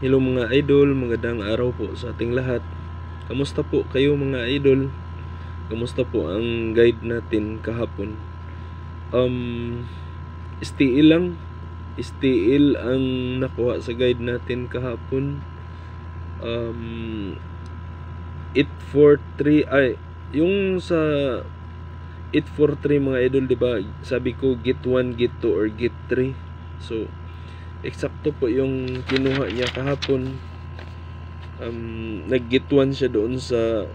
Hello mga idol, magandang araw po sa ating lahat. Kamusta po kayo mga idol? Kamusta po ang guide natin kahapon? STL lang. STL ang nakuha sa guide natin kahapon. 843 ay yung sa 843 mga idol, di ba? Sabi ko get 1, get 2 or get 3. So eksakto po yung kinuha niya kahapon. Nag-get 1 siya doon sa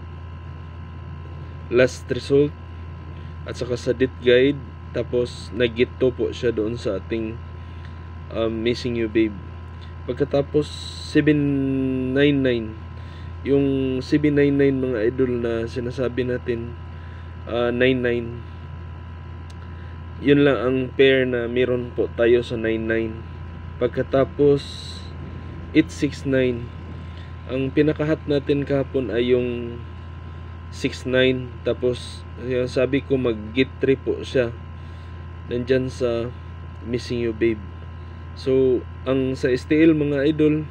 last result at saka sa date guide. Tapos nag-get 2 po siya doon sa ating Missing You Babe. Pagkatapos 799, yung 799 mga idol na sinasabi natin, 99, yun lang ang pair na meron po tayo sa 99. Pagkatapos 869, ang pinakahat natin kahapon ay yung 69. Tapos sabi ko mag-get 3 po siya nandyan sa Missing You Babe. So ang sa STL mga idol,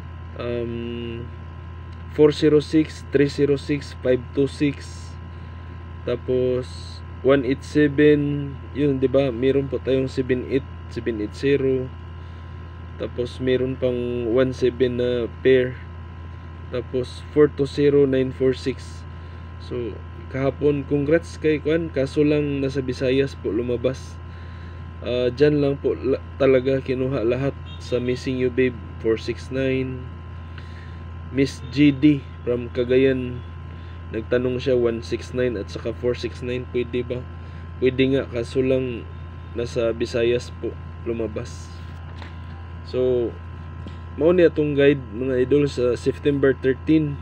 406, 306, 526, tapos 187, yun, di ba? Meron po tayong 78, 780. Tapos meron pang 17 na pair. Tapos 420, 946. So kahapon, congrats kay Kwan. Kaso lang nasa Visayas po lumabas. Dyan lang po talaga kinuha lahat sa Missing You Babe. 469. Miss GD from Cagayan, nagtanong siya 169 at saka 469. Pwede ba? Pwede nga, kaso lang nasa Visayas po lumabas. So mao ni atong guide mga idol sa September 13,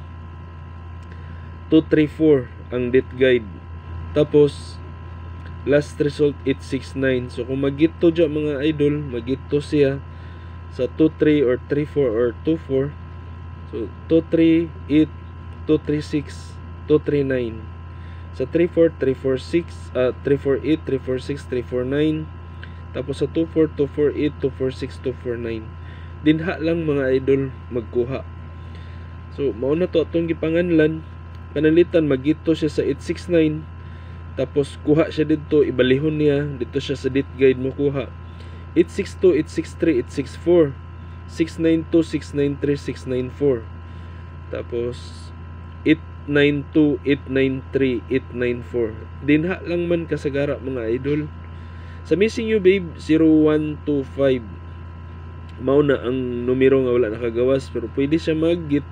234 ang date guide. Tapos last result 869. So kung magito dyan mga idol, magito siya sa 23 or 34 or 24. So 238, 236, 239. Sa 34, 346, 348, 346, 349. Tapos sa 24, 248, 246, 249. Dinha lang mga idol magkuha. So mao na to atong gipanganlan. Panalitan magito siya sa 869. Tapos kuha siya dito, ibalihon niya dito siya sa date guide mo kuha. 862, 863, 864, 692, 693, 694. Tapos 892, 893, 894. Dinha lang man kasagara mga idol. Sa Missing You Babe 0125, mao na ang numero nga wala nakagawas, pero pwede siya mag-get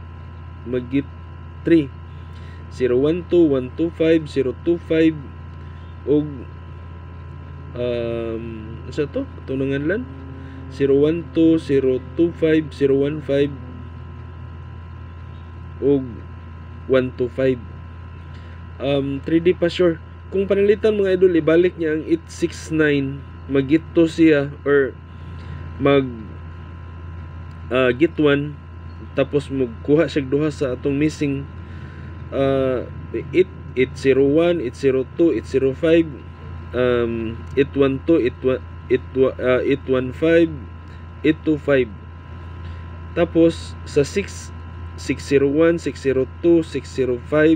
3. 012, 125, 025 og sa to tunangan 012, 025, 015 og 125. 3D pa sure. Kung panalitan mga idol, ibalik niya ang 869, magito siya or mag get 1, tapos magkuha siya duha sa atong missing 801, 802, 805, 812, 815, 825. Tapos sa 601, 602, 605,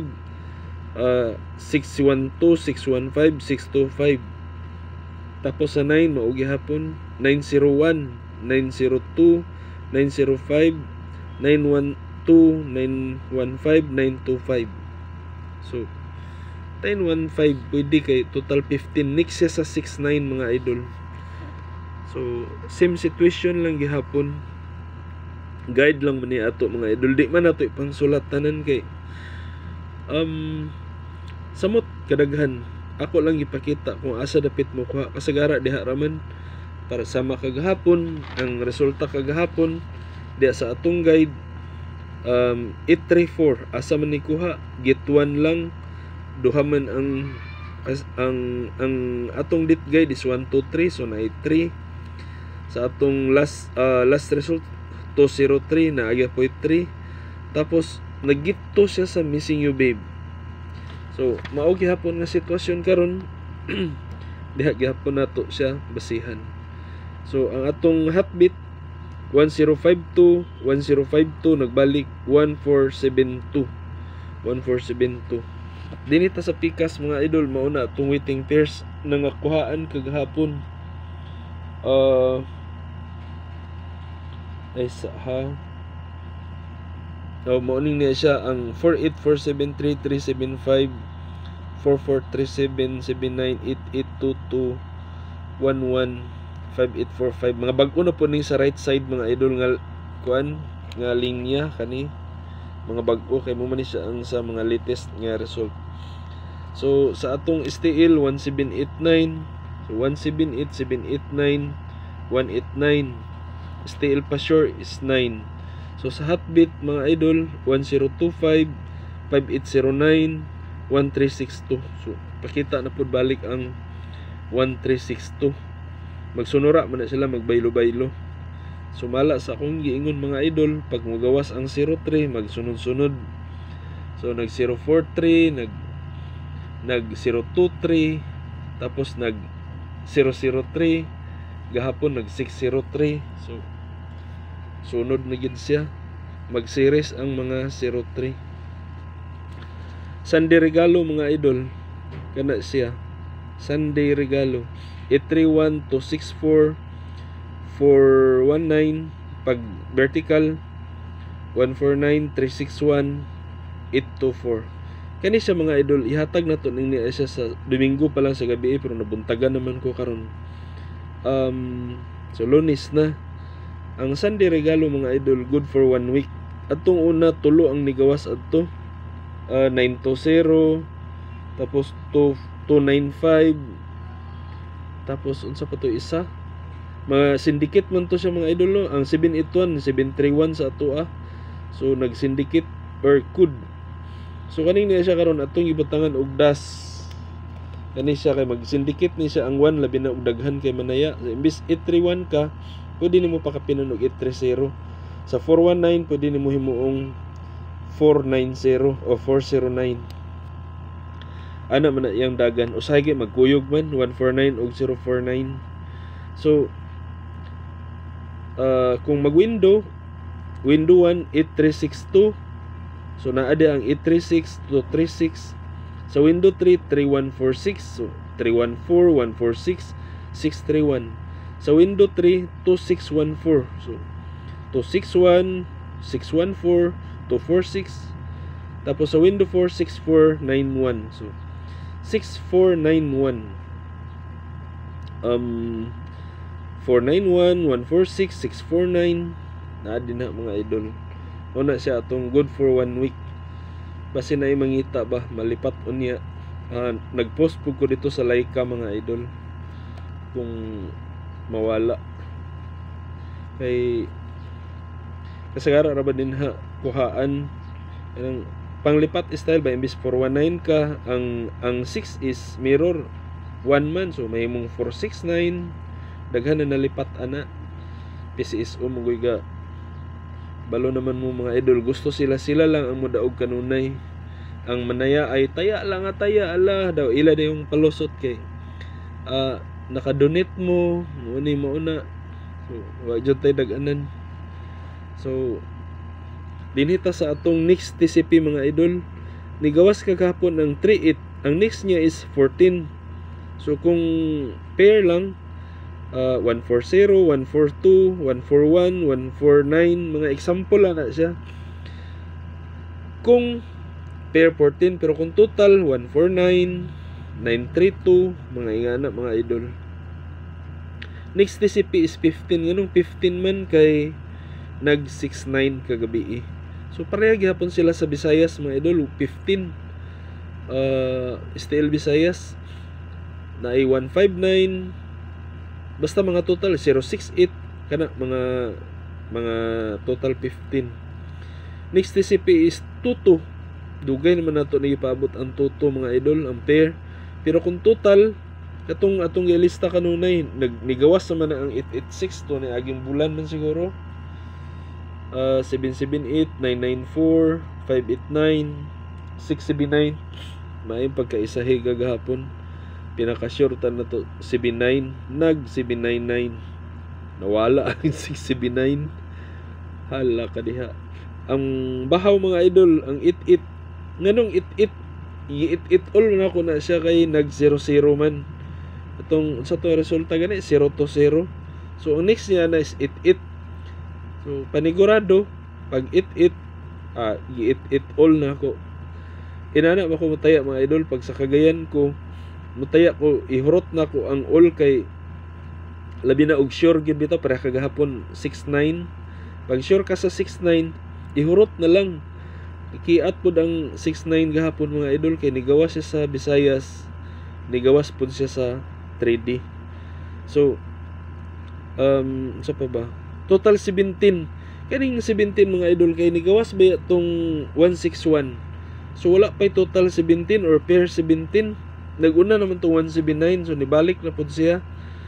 612, 615, 625. Tapos sa 9 maugi hapon 901, 902, 905, 912, 915, 925. So 915 pwede kay total 15. Next siya sa 69 mga idol. So same situation lang gihapon. Guide lang man ni ato mga idol. Di man ato ipangsulatanan kay samot kadaghan. Ako lang ipakita kung asa dapit mo kuha kasagara diha raman para sama kagahapon ang resulta kagahapon diha sa atong guide. 834 asa man ni kuha, get 1 lang, duha man ang atong date guide is 123, so na 3 sa atong last result 203 na aga po 3. Tapos nagito siya sa Missing You Babe. So mao gihapon nga sitwasyon karon. Diha gihapon nato siya basihan. So ang atong heartbeat 1052 nagbalik 1472 dinita sa pikas mga idol. Mauna itong waiting pairs na nakuhaan kagahapon. Ay sa ha morning niya siya ang 48473 375 4437 79 8822 11 5845. Mga bag-o na po ni sa right side mga idol nga kuan nga linya kani mga bag-o kay mo man siya ang sa mga latest nga result. So sa atong STL 1789, so 178 789 189, STL pa sure is 9. So sa Hotbit mga idol 1025 5809 1362. So pakita na pud balik ang 1362. Magsunura man na sila, magbaylo-baylo. Sumala sa akong giingon mga idol, pag magawas ang 03 magsunod-sunod. So nag 043, nag 023, tapos nag 003, gahapon nag 603. So sunod na gid siya. Mag-series ang mga 03. Sunday regalo mga idol, kana siya. Sunday regalo 831 264 419, pag vertical 149 361 824. Kani siya mga idol, ihatag na to ning niya siya sa Domingo pa lang sa gabi pero nabuntagan naman ko karon. So Lunes na. Ang Sunday regalo mga idol, good for 1 week. Atong una tulo ang nigawas adto. 920, tapos 295, tapos unsa pa to isa, mga syndicate man to siya mga idol no? Ang 781 731 sa ato so nag syndicate or could. So kaning niya siya karon atong ibutangan og das kani siya kay mag syndicate ni siya ang 1 labi na og daghan kay manaya. So, imbis 831 ka pwede nimo pakapinan og 830. Sa 419 pwede nimo himuong 490 o 409. Ana man na iyang dagan usahay kay magkuyog man 149 og 049. So kung mag window 1 8362, so naada ang 836 236. Sa window 3 3146, so 314 146 631. Sa window 3 2614, so 261 614 246. Tapos sa window 4 6491, so 6491. 491 146 649 na din na mga idol. Una siya atong good for 1 week. Basi na mangita ba malipat unya. Nagpost po ko dito sa Laika mga idol kung mawala kay kasagara ra ba din ha kuhaan ang panglipat style ba imbis 419 ka ang 6 is mirror 1 man, so may mong 469 daghan na nalipat ana PCSO mo ga balo naman mo mga idol. Gusto sila lang ang mudaog kanunay. Ang manaya ay taya lang taya ala daw ila daw yung palusot kay nakadonate mo muni mauna, so wa jud tay dag-anan. So dinita sa atong next TCP mga idol, nigawas kagahapon ng 38. Ang next niya is 14. So kung pair lang 140, 142, 141, 149, mga example lang na siya. Kung pair 14 pero kung total 149, 932, mga ingana mga idol. Next TCP is 15. Nganong 15 man kay nag 69 kagabi. So pareha gihapon sila sa Visayas mga idol, 15. STL Visayas na ay 159. Basta mga total 068 kana mga total 15. Next TCP is 22. Dugay naman nato ni ipaabot ang 22 mga idol ang pair. Pero kung total atong ilista kanunay nigawas naman na ang 886 to ni aging bulan man siguro. 778 994 589 679 may pagkaisahi gagahapon. Pinaka-shortan na to 79 nag 799. nawala ang 679. Hala ka diha. Ang bahaw mga idol, ang it-it, nganong it-it, i-it-it all na ko na siya kay nag 0-0 man. Itong sa to resulta gani 0-0. So ang next niya na is it-it. So panigurado pag it-it, i-it-it all na ko. Inana ako mutaya mga idol, pag sa Cagayan ko mutaya ko, ihurot na ko ang all kay labi na og sure gyud bitaw para kagahapon 6-9. Pag sure ka sa 6-9, ihurot na lang. Ikiat po ang 6-9 gahapon mga idol, kay nigawas siya sa Visayas, nigawas po siya sa 3D. So sa pa ba? Total 17. Kaning 17 mga idol, kay nigawas ba itong 161. So wala pa total 17 or pair 17. Naguna naman itong 179, so nibalik na po siya.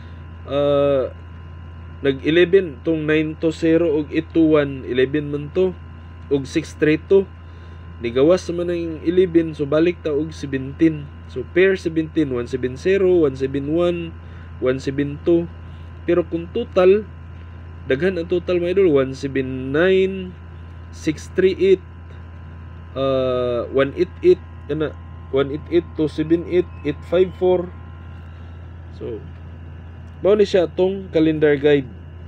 Nag-11 tong 9-0 og 8-1, 11 man to og 6-3-2. Nigawas naman ng 11, so balik ta og 17. So pair 17, 170, 171, 172. Pero kung total, daghan ang total mga idol, 179, 638, 188, kana 188, 278, 854. So mao ni siya tong calendar guide.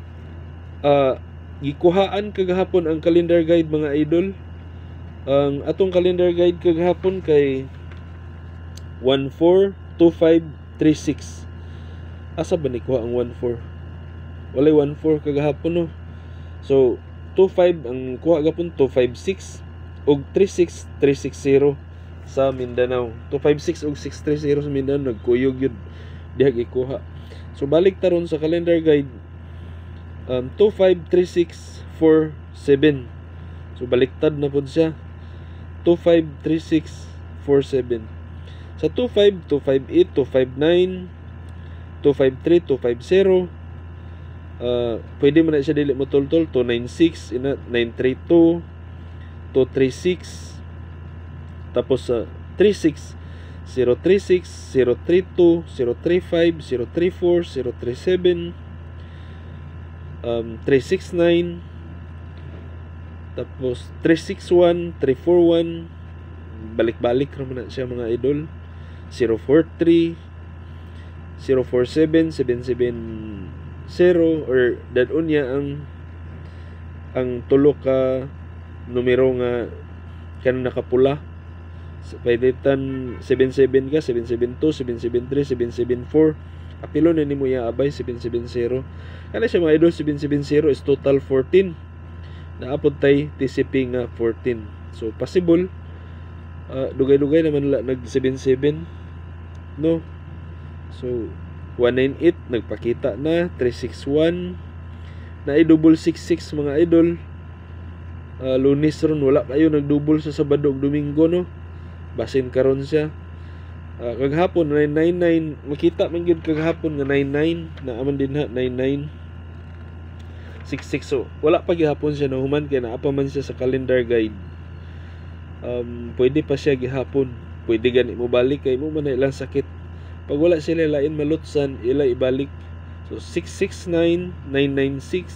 Gikuhaan kagahapon ang calendar guide mga idol. Ang atong calendar guide kagahapon kay 142536. Asa ba ni kuha ang 14? Walay 14 kagahapon no. So 25 ang kuha gapon 256 og 36360 sa Mindanao. 256 og 630 sa Mindanao, nagkuyog yun diha gikuha. So balik taron sa calendar guide, 253647. So baliktad na pud siya, 253647. Sa 25, 258, 259, 253, 250. Pwede man na siya dili mo tol-tol, 296, 932, 236, tapos sa 36, 036, 032, 035, 034, 037, 369, tapos 361, 341, balik-balik naman na siya mga idol, 043, 047, 770, or dadon niya ang tulo ka numero nga kanang nakapula. Pwede tan 77 ka, 772, 773, 774. Apilo na nimo ya abay 770. Kana siya mga idol, 770 is total 14. Naapod tay TCP nga 14. So possible dugay-dugay naman nag 77 no. So 198 nagpakita na, 361 na double 66 mga idol. Lunes ron wala kayo nagdouble sa Sabado ug Domingo no. Basin karon siya. Kagahapon 999, makita man gyud kagahapon nga 99 na aman din ha 99 66. So wala pa gihapon siya nahuman kay naa pa man siya sa calendar guide. Pwede pa siya gihapon. Pwede gani mo balik kay mo man na ilang sakit. Pag wala sila lain malutsan, ila ibalik. So 669, 996,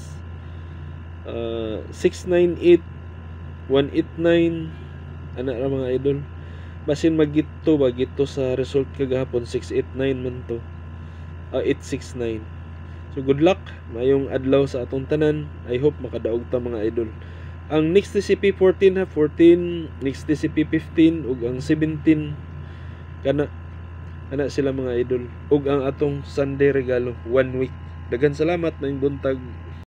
698, 189 ana ra mga idol. Basin magito bagito sa result kagahapon 689 man to. 869. So good luck, mayong adlaw sa atong tanan. I hope makadaog ta mga idol. Ang next TCP 14 ha, 14, next TCP 15 ug ang 17 kana sila mga idol. Ug ang atong Sunday regalo 1 week. Daghang salamat na buntag.